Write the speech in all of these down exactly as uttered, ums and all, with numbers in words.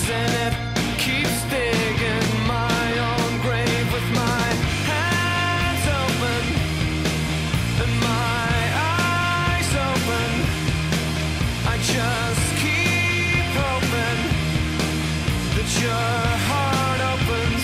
and it keeps digging my own grave with my hands open and my eyes open. I just keep hoping that your heart opens.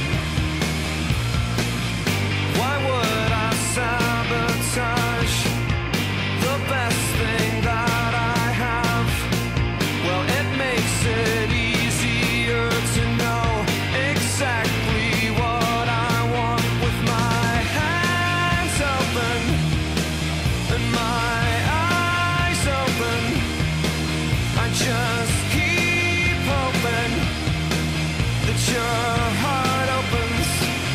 Why would I sabotage the best thing that I have? Well, it makes it easier to know exactly what I want with my hands open and my eyes open. I just keep hoping that your heart opens.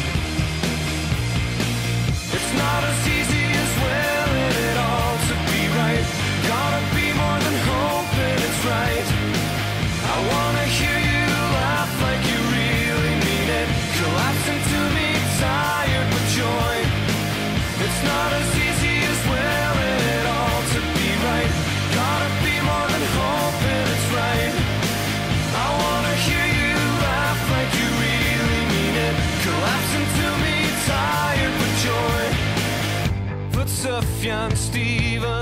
It's not as easy as willing it all to be right. Gotta be more than hoping it's right. I wanna hear you laugh like you really mean it, collapsing to me tired with joy. It's not as easy as willing it all to be right. Gotta be more than hoping it's right. I wanna hear you laugh like you really mean it, collapsing to me tired with joy. But Sufjan Stevens